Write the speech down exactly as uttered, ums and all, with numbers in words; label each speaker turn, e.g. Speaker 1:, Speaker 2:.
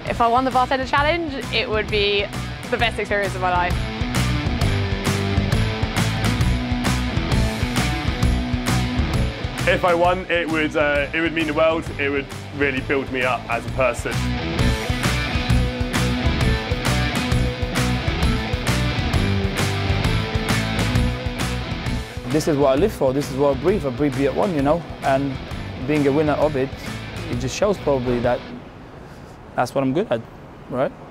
Speaker 1: If I won the Bartender Challenge, it would be the best experience of my life.
Speaker 2: If I won, it would, uh, it would mean the world. It would really build me up as a person.
Speaker 3: This is what I live for, this is what I breathe. I breathe be at one, you know, and being a winner of it, it just shows probably that that's what I'm good at, right?